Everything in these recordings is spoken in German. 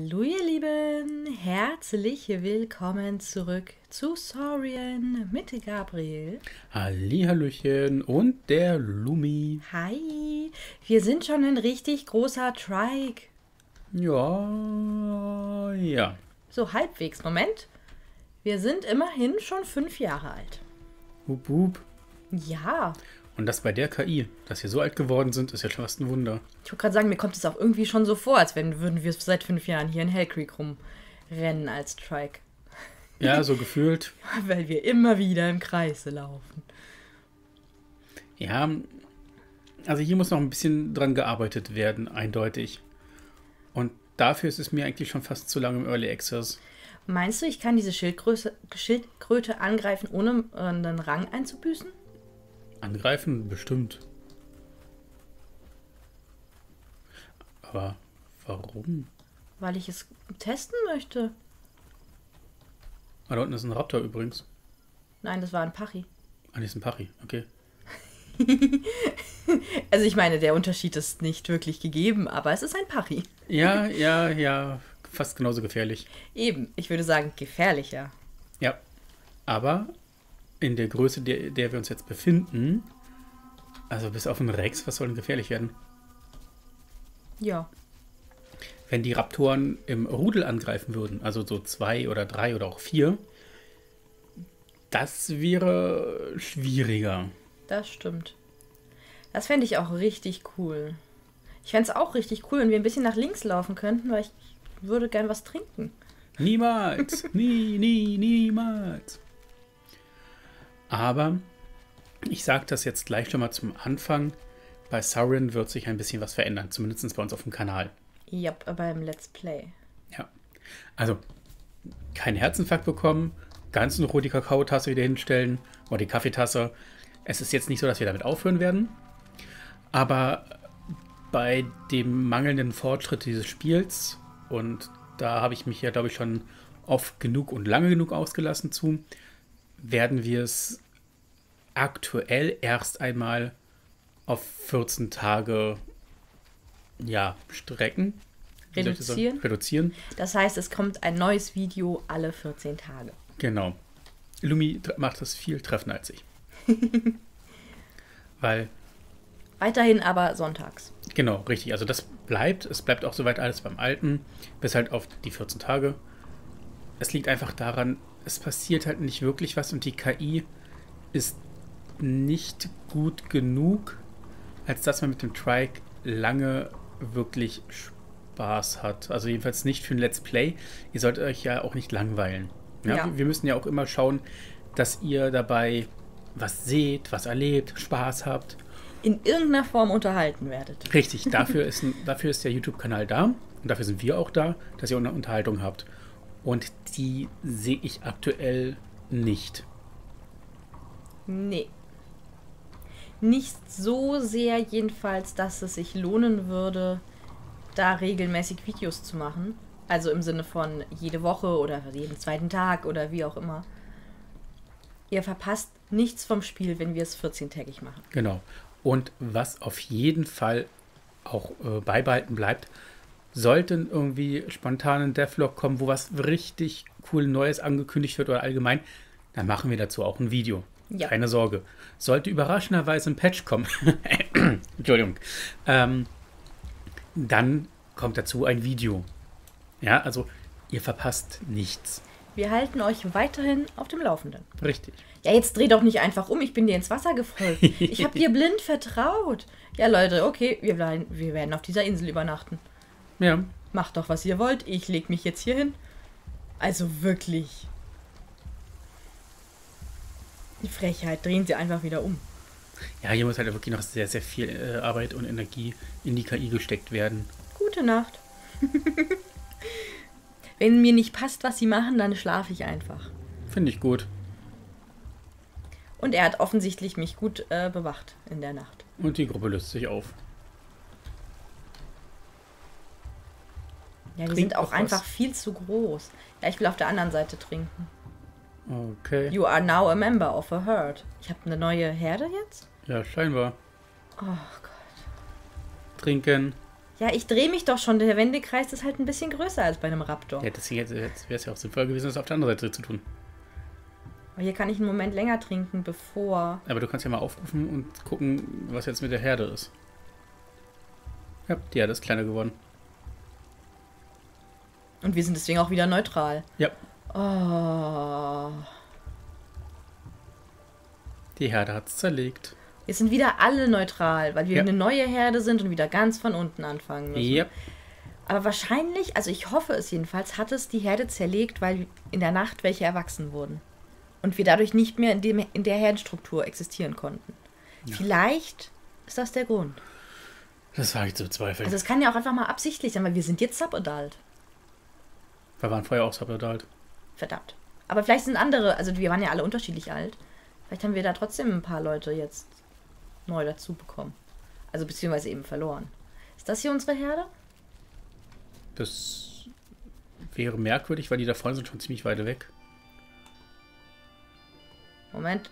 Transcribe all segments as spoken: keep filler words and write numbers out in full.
Hallo ihr Lieben, herzlich willkommen zurück zu Saurian mit Gabriel. Hallihallöchen und der Lumi. Hi, wir sind schon ein richtig großer Trike. Ja, ja. So halbwegs, Moment. Wir sind immerhin schon fünf Jahre alt. Hup, hup. Ja, Und das bei der K I, dass wir so alt geworden sind, ist ja schon fast ein Wunder. ich wollte gerade sagen, mir kommt es auch irgendwie schon so vor, als wenn würden wir seit fünf Jahren hier in Hell Creek rumrennen als Trike. Ja, so gefühlt. Weil wir immer wieder im Kreise laufen. Ja, also hier muss noch ein bisschen dran gearbeitet werden, eindeutig. Und dafür ist es mir eigentlich schon fast zu lange im Early Access. Meinst du, ich kann diese Schildgröße, Schildkröte angreifen, ohne äh, einen Rang einzubüßen? Angreifen bestimmt. Aber warum? Weil ich es testen möchte. Ah, da unten ist ein Raptor übrigens. Nein, das war ein Pachi. Ah, nee, ist ein Pachi, okay. Also ich meine, der Unterschied ist nicht wirklich gegeben, aber es ist ein Pachi. Ja, ja, ja, fast genauso gefährlich. Eben, ich würde sagen, gefährlicher. Ja, aber in der Größe, der, der wir uns jetzt befinden, also bis auf einen Rex, was soll denn gefährlich werden? Ja. Wenn die Raptoren im Rudel angreifen würden, also so zwei oder drei oder auch vier, das wäre schwieriger. Das stimmt. Das fände ich auch richtig cool. Ich fände es auch richtig cool, wenn wir ein bisschen nach links laufen könnten, weil ich würde gern was trinken. Niemals, nie, nie, niemals. Aber ich sage das jetzt gleich schon mal zum Anfang. Bei Saurian wird sich ein bisschen was verändern, zumindest bei uns auf dem Kanal. Ja, beim Let's Play. Ja, also keinen Herzinfarkt bekommen, ganz in Ruhe die Kakaotasse wieder hinstellen oder die Kaffeetasse. Es ist jetzt nicht so, dass wir damit aufhören werden, aber bei dem mangelnden Fortschritt dieses Spiels, und da habe ich mich ja, glaube ich, schon oft genug und lange genug ausgelassen zu, werden wir es aktuell erst einmal auf vierzehn Tage ja, strecken. Wie soll ich das sagen? Reduzieren. Reduzieren. Das heißt, es kommt ein neues Video alle vierzehn Tage. Genau. Lumi tr- macht das viel treffender als ich. Weil, Weiterhin aber sonntags. genau, richtig. Also das bleibt. Es bleibt auch soweit alles beim Alten. Bis halt auf die vierzehn Tage. Es liegt einfach daran, es passiert halt nicht wirklich was und die K I ist nicht gut genug, als dass man mit dem Trike lange wirklich Spaß hat. Also jedenfalls nicht für ein Let's Play. Ihr solltet euch ja auch nicht langweilen. Ja? Ja. Wir müssen ja auch immer schauen, dass ihr dabei was seht, was erlebt, Spaß habt. In irgendeiner Form unterhalten werdet. Richtig, dafür ist, ein, dafür ist der YouTube-Kanal da und dafür sind wir auch da, dass ihr eine Unterhaltung habt. Und die sehe ich aktuell nicht. Nee. Nicht so sehr jedenfalls, dass es sich lohnen würde, da regelmäßig Videos zu machen. Also im Sinne von jede Woche oder jeden zweiten Tag oder wie auch immer. Ihr verpasst nichts vom Spiel, wenn wir es vierzehntägig machen. Genau. Und was auf jeden Fall auch äh, beibehalten bleibt, sollten irgendwie spontanen Devlog kommen, wo was richtig cool Neues angekündigt wird oder allgemein, dann machen wir dazu auch ein Video. Ja. Keine Sorge. Sollte überraschenderweise ein Patch kommen, Entschuldigung, ähm, dann kommt dazu ein Video. Ja, also ihr verpasst nichts. Wir halten euch weiterhin auf dem Laufenden. Richtig. Ja, jetzt dreh doch nicht einfach um, ich bin dir ins Wasser gefolgt. Ich habe dir blind vertraut. Ja, Leute, okay, wir, bleiben, wir werden auf dieser Insel übernachten. Ja, Macht doch, was ihr wollt. Ich leg mich jetzt hier hin. Also wirklich. Die Frechheit. Drehen sie einfach wieder um. ja, hier muss halt wirklich noch sehr, sehr viel äh, Arbeit und Energie in die K I gesteckt werden. Gute Nacht. Wenn mir nicht passt, was sie machen, dann schlafe ich einfach. Finde ich gut. Und er hat offensichtlich mich gut äh, bewacht in der Nacht. Und die Gruppe löst sich auf. Ja, die Trink sind auch doch was. einfach viel zu groß. Ja, ich will auf der anderen Seite trinken. Okay. You are now a member of a herd. Ich habe eine neue Herde jetzt? Ja, scheinbar. Oh Gott. Trinken. Ja, ich drehe mich doch schon. Der Wendekreis ist halt ein bisschen größer als bei einem Raptor. Ja, deswegen wäre es ja auch sinnvoll gewesen, das auf der anderen Seite zu tun. Aber hier kann ich einen Moment länger trinken, bevor... Aber du kannst ja mal aufrufen und gucken, was jetzt mit der Herde ist. Ja, die Herde ist kleiner geworden. Und wir sind deswegen auch wieder neutral. Ja. Oh. Die Herde hat es zerlegt. Jetzt sind wieder alle neutral, weil wir Ja. eine neue Herde sind und wieder ganz von unten anfangen müssen. Ja. Aber wahrscheinlich, also ich hoffe es jedenfalls, hat es die Herde zerlegt, weil in der Nacht welche erwachsen wurden. Und wir dadurch nicht mehr in, dem, in der Herdenstruktur existieren konnten. Ja. Vielleicht ist das der Grund. Das wage ich zu bezweifeln. Also es kann ja auch einfach mal absichtlich sein, weil wir sind jetzt Subadult. Wir waren vorher auch Subadult. Verdammt. Aber vielleicht sind andere, also wir waren ja alle unterschiedlich alt. Vielleicht haben wir da trotzdem ein paar Leute jetzt neu dazu bekommen. Also beziehungsweise eben verloren. Ist das hier unsere Herde? Das wäre merkwürdig, weil die da vorne sind schon ziemlich weit weg. Moment.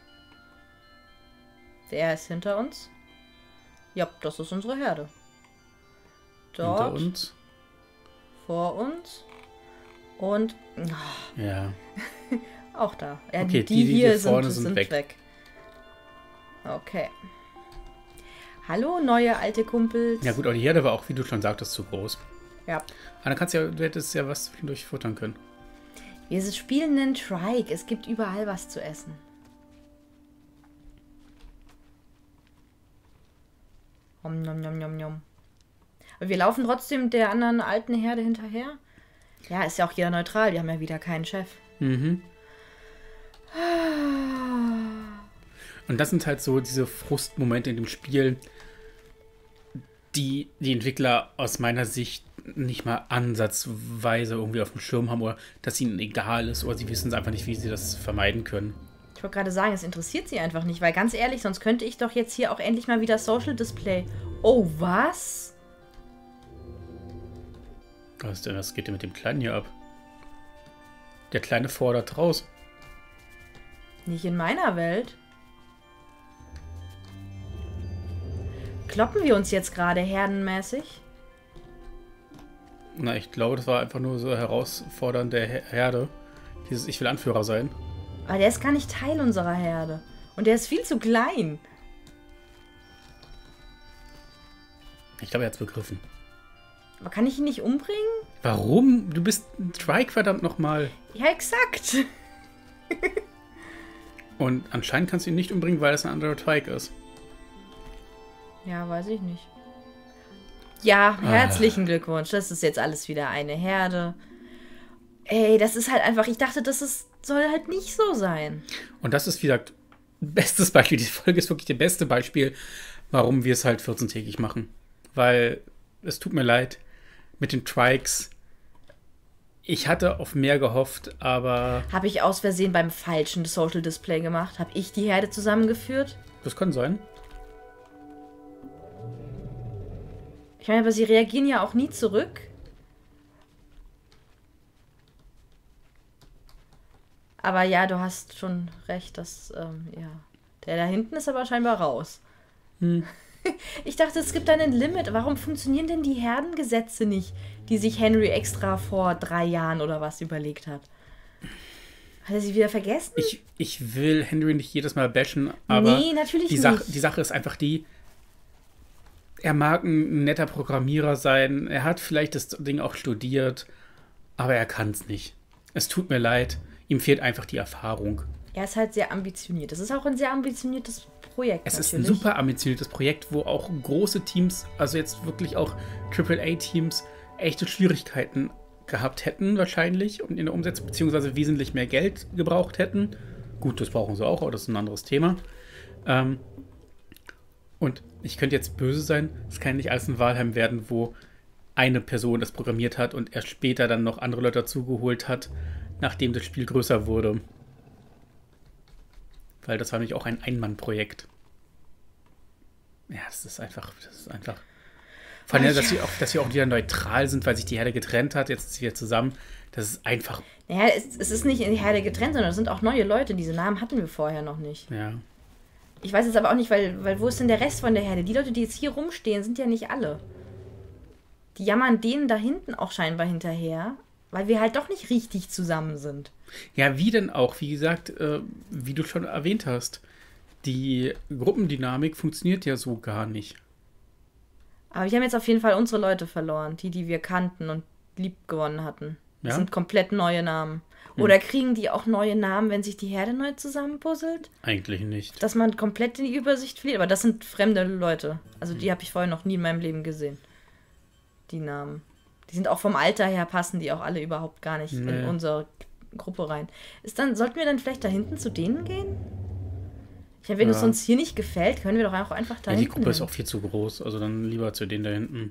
Der ist hinter uns. Ja, das ist unsere Herde. Dort, Hinter uns. vor uns und oh, Ja. auch da. Ja, Okay, die, die, die hier hier sind, vorne sind, sind weg. weg. Okay. Hallo, neue alte Kumpels. Ja gut, aber die Herde war auch, wie du schon sagtest, zu groß. Ja. Aber dann kannst du ja, du hättest ja was zwischendurch futtern können. Wir spielen einen Trike. Es gibt überall was zu essen. Om, nom, nom, nom, nom. Aber wir laufen trotzdem der anderen alten Herde hinterher. Ja, ist ja auch jeder neutral. Wir haben ja wieder keinen Chef. Mhm. Und das sind halt so diese Frustmomente in dem Spiel, die die Entwickler aus meiner Sicht nicht mal ansatzweise irgendwie auf dem Schirm haben oder dass ihnen egal ist oder sie wissen es einfach nicht, wie sie das vermeiden können. Ich wollte gerade sagen, es interessiert sie einfach nicht, weil ganz ehrlich, sonst könnte ich doch jetzt hier auch endlich mal wieder Social Display. Oh, was? Was denn, was geht denn mit dem Kleinen hier ab? Der Kleine fordert raus. Nicht in meiner Welt. Kloppen wir uns jetzt gerade herdenmäßig? Na, ich glaube, das war einfach nur so herausfordern der Her- Herde. Dieses Ich will Anführer sein. Aber der ist gar nicht Teil unserer Herde. Und der ist viel zu klein. Ich glaube, er hat es begriffen. Aber kann ich ihn nicht umbringen? Warum? Du bist ein Trike, verdammt nochmal. Ja, exakt. Und anscheinend kannst du ihn nicht umbringen, weil das ein anderer Trike ist. Ja, weiß ich nicht. Ja, herzlichen ah. Glückwunsch. Das ist jetzt alles wieder eine Herde. Ey, das ist halt einfach, ich dachte, das ist, soll halt nicht so sein. Und das ist, wie gesagt, bestes Beispiel. Die Folge ist wirklich das beste Beispiel, warum wir es halt vierzehntägig machen. Weil, es tut mir leid, mit den Trikes, ich hatte auf mehr gehofft, aber... Habe ich aus Versehen beim falschen Social Display gemacht? Habe ich die Herde zusammengeführt? Das kann sein. Ich meine, aber sie reagieren ja auch nie zurück. Aber ja, du hast schon recht, dass, ähm, ja. Der da hinten ist aber scheinbar raus. Hm. Ich dachte, es gibt ein Limit. Warum funktionieren denn die Herdengesetze nicht, die sich Henry extra vor drei Jahren oder was überlegt hat? Hat er sie wieder vergessen? Ich, ich will Henry nicht jedes Mal bashen, aber nee, natürlich die, nicht. Sach, die Sache ist einfach die, er mag ein netter Programmierer sein, er hat vielleicht das Ding auch studiert, aber er kann es nicht. Es tut mir leid, ihm fehlt einfach die Erfahrung. Er ist halt sehr ambitioniert. Das ist auch ein sehr ambitioniertes Projekt. Es natürlich. ist ein super ambitioniertes Projekt, wo auch große Teams, also jetzt wirklich auch Triple A Teams, echte Schwierigkeiten gehabt hätten wahrscheinlich und in der Umsetzung beziehungsweise wesentlich mehr Geld gebraucht hätten. Gut, das brauchen sie auch, aber das ist ein anderes Thema. Ähm, und ich könnte jetzt böse sein, es kann nicht alles ein Valheim werden, wo eine Person das programmiert hat und erst später dann noch andere Leute dazugeholt hat, nachdem das Spiel größer wurde. Weil das war nämlich auch ein Ein-Mann-Projekt. Ja, das ist einfach, das ist einfach... Vor allem, dass wir, auch, dass wir auch wieder neutral sind, weil sich die Herde getrennt hat, jetzt ist sie wieder zusammen. Das ist einfach... Naja, es, es ist nicht in die Herde getrennt, sondern es sind auch neue Leute. Diese Namen hatten wir vorher noch nicht. Ja. Ich weiß jetzt aber auch nicht, weil, weil wo ist denn der Rest von der Herde? Die Leute, die jetzt hier rumstehen, sind ja nicht alle. die jammern denen da hinten auch scheinbar hinterher, weil wir halt doch nicht richtig zusammen sind. Ja, wie denn auch? Wie gesagt, äh, wie du schon erwähnt hast, die Gruppendynamik funktioniert ja so gar nicht. Aber wir haben jetzt auf jeden Fall unsere Leute verloren, die, die wir kannten und lieb gewonnen hatten. Das Ja? sind komplett neue Namen. Oder kriegen die auch neue Namen, wenn sich die Herde neu zusammenpuzzelt? Eigentlich nicht. Dass man komplett in die Übersicht verliert. Aber das sind fremde Leute. Also die habe ich vorher noch nie in meinem Leben gesehen. Die Namen. Die sind auch vom Alter her, passen die auch alle überhaupt gar nicht Nee. in unsere Gruppe rein. Ist dann, sollten wir dann vielleicht da hinten zu denen gehen? Ich meine, wenn Ja. es uns hier nicht gefällt, können wir doch auch einfach da Ja, die hinten Gruppe ist hin. auch viel zu groß. Also dann lieber zu denen da hinten.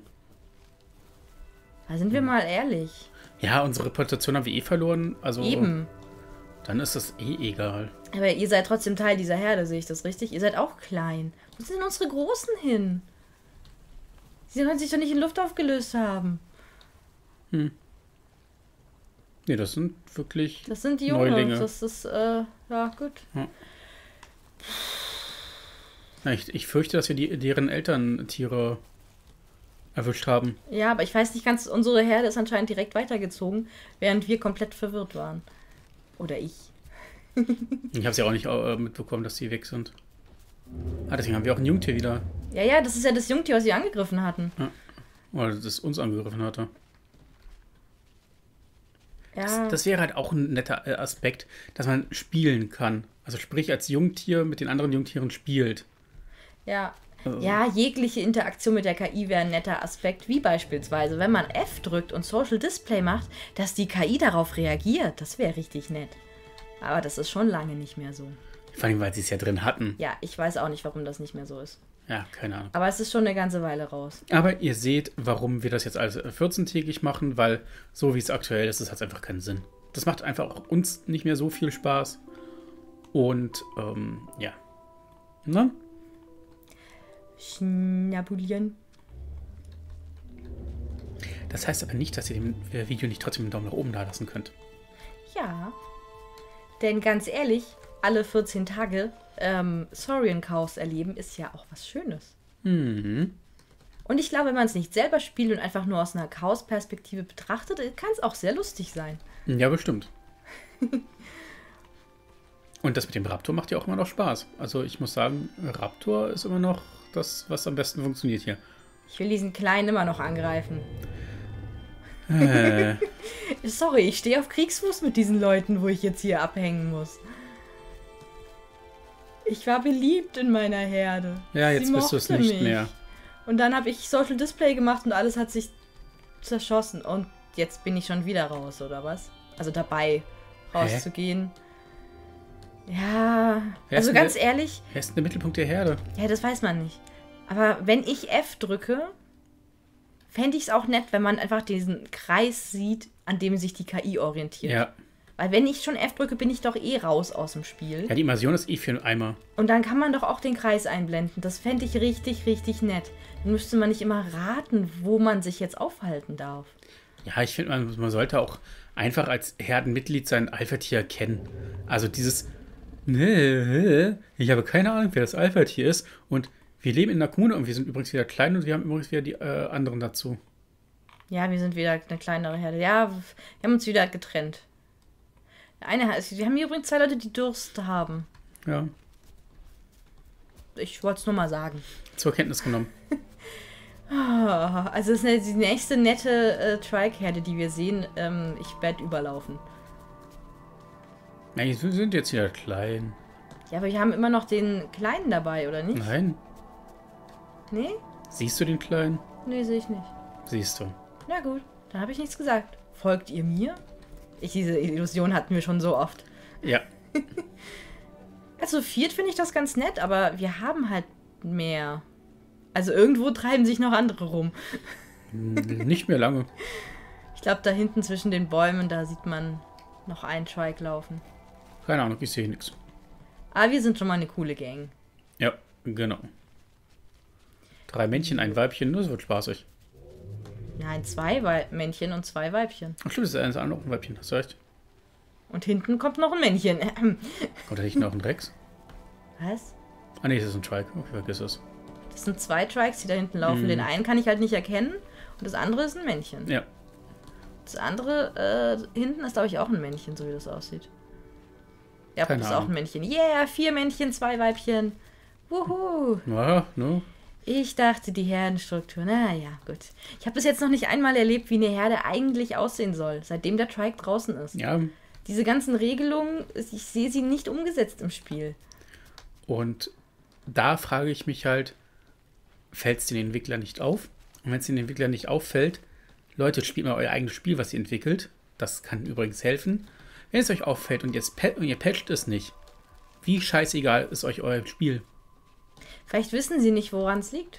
Da sind wir mal ehrlich. Ja, unsere Reputation haben wir eh verloren. Also Eben. dann ist das eh egal. Aber ihr seid trotzdem Teil dieser Herde, sehe ich das richtig? Ihr seid auch klein. Wo sind denn unsere Großen hin? Sie können sich doch nicht in Luft aufgelöst haben. Nee, das sind wirklich Das sind die Neulinge. Jungs. Das ist, äh, ja, gut. Ja, ich, ich fürchte, dass wir die, deren Elterntiere erwischt haben. Ja, aber ich weiß nicht ganz, unsere Herde ist anscheinend direkt weitergezogen, während wir komplett verwirrt waren. Oder ich. Ich habe es ja auch nicht äh, mitbekommen, dass die weg sind. Ah, deswegen haben wir auch ein Jungtier wieder. Ja, ja, das ist ja das Jungtier, was sie angegriffen hatten. Oder das uns angegriffen hatte. Ja, Das, das wäre halt auch ein netter äh, Aspekt, dass man spielen kann. Also sprich, als Jungtier mit den anderen Jungtieren spielt. ja. Also, Ja, jegliche Interaktion mit der K I wäre ein netter Aspekt, wie beispielsweise, wenn man F drückt und Social Display macht, dass die K I darauf reagiert. Das wäre richtig nett. Aber das ist schon lange nicht mehr so. Vor allem, weil sie es ja drin hatten. Ja, ich weiß auch nicht, warum das nicht mehr so ist. Ja, keine Ahnung. Aber es ist schon eine ganze Weile raus. Aber ihr seht, warum wir das jetzt als vierzehntägig machen, weil so wie es aktuell ist, das hat einfach keinen Sinn. Das macht einfach auch uns nicht mehr so viel Spaß. Und, ähm, ja. Na? Schnabulieren. Das heißt aber nicht, dass ihr dem äh, Video nicht trotzdem einen Daumen nach oben da lassen könnt. Ja. Denn ganz ehrlich, alle vierzehn Tage ähm, Saurian-Chaos erleben ist ja auch was Schönes. Mhm. Und ich glaube, wenn man es nicht selber spielt und einfach nur aus einer Chaos-Perspektive betrachtet, kann es auch sehr lustig sein. Ja, bestimmt. Und das mit dem Raptor macht ja auch immer noch Spaß. Also ich muss sagen, Raptor ist immer noch das, was am besten funktioniert hier. Ich will diesen Kleinen immer noch angreifen. Äh, Sorry, ich stehe auf Kriegsfuß mit diesen Leuten, wo ich jetzt hier abhängen muss. Ich war beliebt in meiner Herde. ja, jetzt Sie bist du es mochte nicht mich. mehr. Und dann habe ich Social Display gemacht und alles hat sich zerschossen. Und jetzt bin ich schon wieder raus, oder was? Also dabei, rauszugehen. Ja, Wer ist also denn ganz der- ehrlich, Wer ist denn der Mittelpunkt der Herde? ja, das weiß man nicht. Aber wenn ich F drücke, fände ich es auch nett, wenn man einfach diesen Kreis sieht, an dem sich die K I orientiert. Ja. Weil wenn ich schon F drücke, bin ich doch eh raus aus dem Spiel. Ja, die Immersion ist eh für einen Eimer. Und dann kann man doch auch den Kreis einblenden. Das fände ich richtig, richtig nett. Dann müsste man nicht immer raten, wo man sich jetzt aufhalten darf. Ja, ich finde, man, man sollte auch einfach als Herdenmitglied sein Alpha-Tier kennen. Also dieses, nee, ich habe keine Ahnung, wer das Alpha-Tier ist. Und wir leben in einer Kommune und wir sind übrigens wieder klein und wir haben übrigens wieder die äh, anderen dazu. Ja, wir sind wieder eine kleinere Herde. Ja, wir haben uns wieder getrennt. Der eine, wir haben hier übrigens zwei Leute, die Durst haben. Ja, Ich wollte es nur mal sagen. zur Kenntnis genommen. Ah, Also es ist die nächste nette äh, Trike-Herde, die wir sehen. Ähm, ich werde überlaufen. Ja, wir sind jetzt wieder klein. Ja, aber wir haben immer noch den Kleinen dabei, oder nicht? Nein. Nee? Siehst du den Kleinen? Nee, sehe ich nicht. Siehst du. Na gut, dann habe ich nichts gesagt. Folgt ihr mir? Ich, diese Illusion hatten wir schon so oft. Ja. Also viert finde ich das ganz nett, aber wir haben halt mehr. Also irgendwo treiben sich noch andere rum. Nicht mehr lange. Ich glaube, da hinten zwischen den Bäumen, da sieht man noch einen Trike laufen. Keine Ahnung, ich sehe nichts. Aber wir sind schon mal eine coole Gang. Ja, genau. Drei Männchen, ein Weibchen, das wird spaßig. Nein, zwei Wei- Männchen und zwei Weibchen. Ach stimmt, das ist eines auch noch ein Weibchen, hast du recht. Und hinten kommt noch ein Männchen. Kommt da nicht noch ein Rex? Was? Ah nee, das ist ein Trike. Okay, vergiss es. Das sind zwei Trikes, die da hinten laufen. Mhm. Den einen kann ich halt nicht erkennen. Und das andere ist ein Männchen. Ja. Das andere, äh, hinten ist, glaube ich, auch ein Männchen, so wie das aussieht. Ja, Keine das ist auch Ahnung. ein Männchen. Yeah, vier Männchen, zwei Weibchen. Wuhu. Ja, ne? Ich dachte, die Herdenstruktur, naja, gut. Ich habe bis jetzt noch nicht einmal erlebt, wie eine Herde eigentlich aussehen soll, seitdem der Trike draußen ist. Ja. Diese ganzen Regelungen, ich sehe sie nicht umgesetzt im Spiel. Und da frage ich mich halt, fällt es den Entwicklern nicht auf? Und wenn es den Entwicklern nicht auffällt, Leute, spielt mal euer eigenes Spiel, was ihr entwickelt. Das kann übrigens helfen. Wenn es euch auffällt und, jetzt und ihr patcht es nicht, wie scheißegal ist euch euer Spiel? Vielleicht wissen sie nicht, woran es liegt.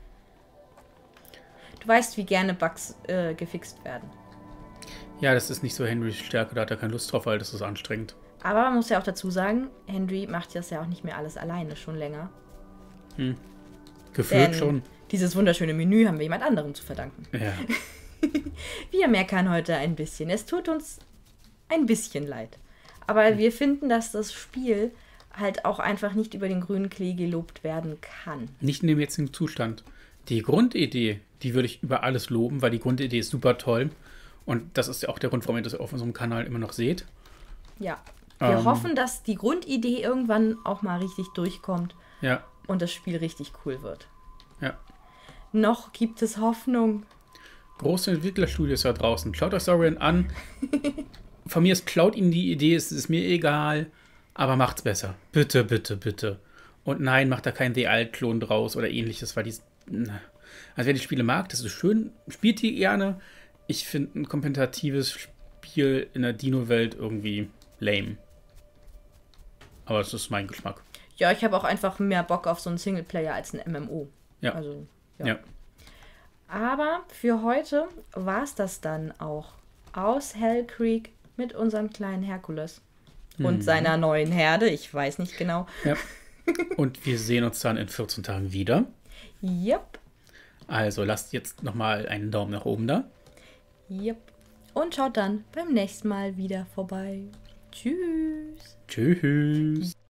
Du weißt, wie gerne Bugs äh, gefixt werden. Ja, das ist nicht so Henrys Stärke, da hat er keine Lust drauf, weil das ist anstrengend. Aber man muss ja auch dazu sagen, Henry macht das ja auch nicht mehr alles alleine, schon länger. Hm. Gefühlt Denn schon. Dieses wunderschöne Menü haben wir jemand anderem zu verdanken. Ja. Wir meckern heute ein bisschen. Es tut uns ein bisschen leid. Aber wir finden, dass das Spiel halt auch einfach nicht über den grünen Klee gelobt werden kann. Nicht in dem jetzigen Zustand. Die Grundidee, die würde ich über alles loben, weil die Grundidee ist super toll. Und das ist ja auch der Grund, warum ihr das auf unserem Kanal immer noch seht. Ja. Wir Ähm. hoffen, dass die Grundidee irgendwann auch mal richtig durchkommt Ja, und das Spiel richtig cool wird. ja. Noch gibt es Hoffnung. Große Entwicklerstudios da draußen. Schaut euch Saurian an. Von mir ist, klaut ihnen die Idee, es ist mir egal. Aber macht's besser. Bitte, bitte, bitte. Und nein, macht da keinen The Alt-Klon draus oder ähnliches, weil die. Na. Also wer die Spiele mag, das ist schön. Spielt die gerne. Ich finde ein kompetitives Spiel in der Dino-Welt irgendwie lame. Aber das ist mein Geschmack. Ja, ich habe auch einfach mehr Bock auf so einen Singleplayer als ein M M O. Ja. Also, ja. Ja. Aber für heute war es das dann auch aus Hell Creek mit unserem kleinen Herkules und Mhm. seiner neuen Herde. Ich weiß nicht genau. Ja. Und wir sehen uns dann in vierzehn Tagen wieder. Yep, Also lasst jetzt nochmal einen Daumen nach oben da. yep. Und schaut dann beim nächsten Mal wieder vorbei. Tschüss. Tschüss.